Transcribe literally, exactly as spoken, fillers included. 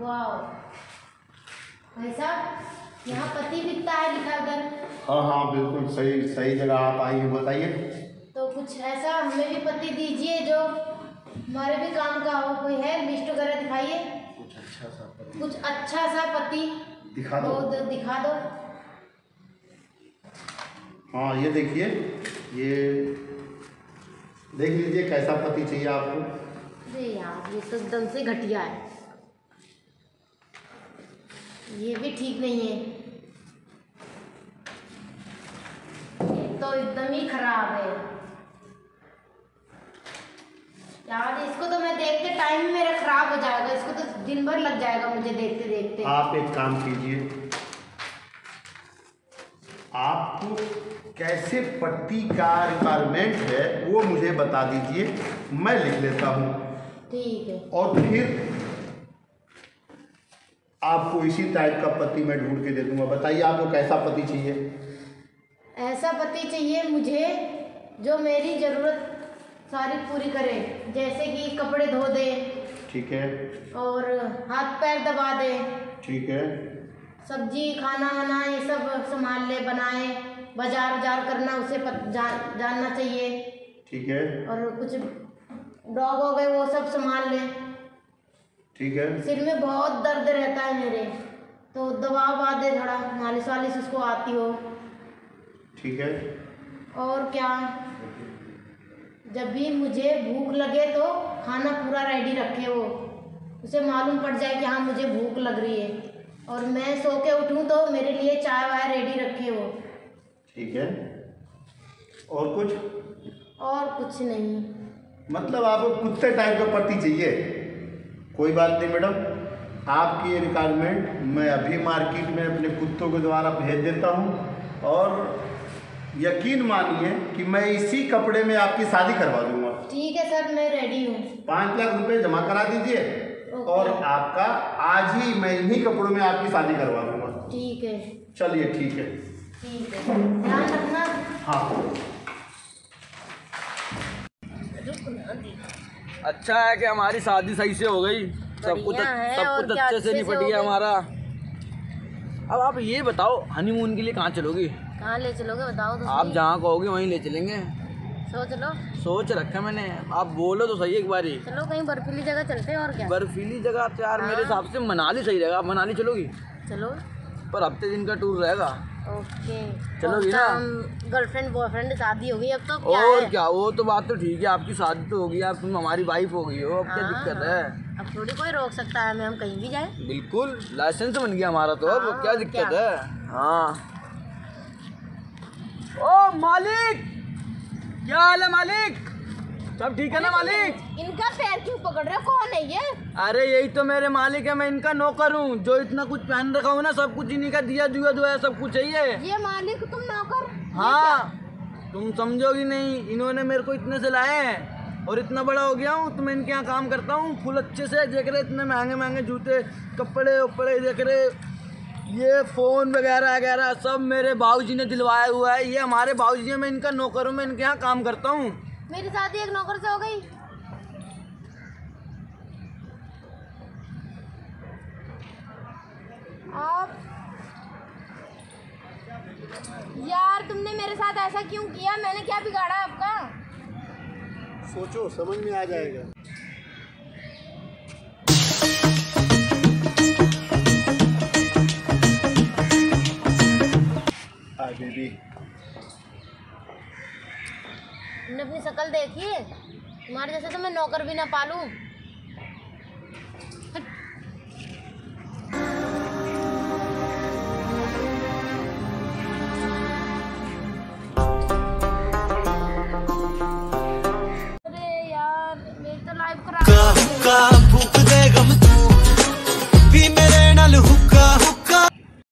वाह भाई साहब, यहाँ पति बिकता है लिखा उधर। हाँ हाँ बिल्कुल सही सही जगह आप आई हैं, बताइए। तो कुछ ऐसा हमें भी पति दीजिए जो हमारे भी काम का हो। कोई है लिस्ट वगैरह दिखाइए। कुछ अच्छा सा पति, कुछ अच्छा सा पति दिखा दो। दो दिखा दो। हाँ ये देखिए, ये देख लीजिए कैसा पति चाहिए आपको। अरे यार ये तो एकदम से घटिया है, ये भी ठीक नहीं है, ये तो एकदम ही खराब है यार। इसको तो मैं देखते टाइम ही मेरा खराब हो जाएगा, इसको तो दिन भर लग जाएगा मुझे देखते देखते। आप एक काम कीजिए, आपको कैसे पट्टी का रिक्वायरमेंट है वो मुझे बता दीजिए, मैं लिख लेता हूँ। ठीक है। और फिर आपको इसी टाइप का पति मैं ढूंढ के दे दूंगा। बताइए आपको कैसा पति चाहिए। ऐसा पति चाहिए मुझे जो मेरी ज़रूरत सारी पूरी करे, जैसे कि कपड़े धो दे, ठीक है, और हाथ पैर दबा दे, ठीक है, सब्जी खाना वाना ये सब संभाल ले, बनाए, बाजार बाजार करना उसे पत, जा, जानना चाहिए, ठीक है, और कुछ डॉग हो गए वो सब संभाल ले, ठीक है। सिर में बहुत दर्द रहता है मेरे, तो दवा ववा दे, थोड़ा मालिश वालिश उसको आती हो, ठीक है। और क्या, जब भी मुझे भूख लगे तो खाना पूरा रेडी रखे वो, उसे मालूम पड़ जाए कि हाँ मुझे भूख लग रही है, और मैं सो के उठूँ तो मेरे लिए चाय वाय रेडी रखे वो। ठीक है। और कुछ? और कुछ नहीं। मतलब आपको कुत्ते टाइप का पति चाहिए। कोई बात नहीं मैडम, आपकी ये रिक्वायरमेंट मैं अभी मार्केट में अपने कुत्तों के द्वारा भेज देता हूँ, और यकीन मानिए कि मैं इसी कपड़े में आपकी शादी करवा दूंगा। ठीक है सर, मैं रेडी हूँ। पाँच लाख रुपए जमा करा दीजिए, और आपका आज ही मैं इन्हीं कपड़ों में आपकी शादी करवा दूंगा। ठीक है। चलिए ठीक है। ठीक है, ध्यान रखना। हाँ। अच्छा है कि हमारी शादी सही से हो गई, सब कुछ सब कुछ अच्छे से निपट गया हमारा। अब आप ये बताओ, हनीमून के लिए कहाँ चलोगी? कहाँ ले चलोगे बताओ तो। आप जहाँ कहोगे वहीं ले चलेंगे। सोच लो। सोच रखा मैंने, आप बोलो तो सही एक बारी। चलो कहीं बर्फीली जगह चलते हैं, और क्या। बर्फीली जगह तो यार हाँ? मेरे हिसाब से मनाली सही रहेगा। आप मनाली चलोगी? चलो। पर हफ्ते दिन का टूर रहेगा। ओके। चलोगी ना? गर्लफ्रेंड बॉयफ्रेंड शादी होगी अब तो क्या और है? क्या, वो तो बात तो ठीक है, आपकी शादी तो होगी, आप तुम हमारी वाइफ हो गई हो, अब क्या दिक्कत है? अब थोड़ी कोई रोक सकता है हमें, हम कहीं भी जाए। बिल्कुल, लाइसेंस बन गया हमारा तो, अब हाँ, क्या दिक्कत है? हाँ। ओ मालिक, क्या हाल है मालिक? सब ठीक है ना मालिक? इनका पैर क्यों पकड़ रहे हो, कौन है ये? अरे यही तो मेरे मालिक है, मैं इनका नौकर हूँ। जो इतना कुछ पहन रखा हूँ ना, सब कुछ इन्हीं का दिया जुआ दुआ सब कुछ है ये। ये मालिक तुम नौकर? हाँ, तुम समझोगी नहीं, इन्होंने मेरे को इतने से लाए हैं, और इतना बड़ा हो गया हूँ तो मैं इनके यहाँ काम करता हूँ। फुल अच्छे से देख रहे, इतने महंगे महंगे जूते कपड़े उपड़े देख रहे, ये फ़ोन वगैरह वगैरह सब मेरे बाबूजी ने दिलवाया हुआ है। ये हमारे बाबूजी हैं, मैं इनका नौकर हूँ, मैं इनके यहाँ काम करता हूँ। मेरी शादी एक नौकर से हो गई? आप यार, तुमने मेरे साथ ऐसा क्यों किया? मैंने क्या बिगाड़ा आपका? सोचो, समझ में आ जाएगा। Hi baby. तुमने अपनी शक्ल देखी है? तुम्हारे जैसे तो मैं नौकर भी ना पालूं।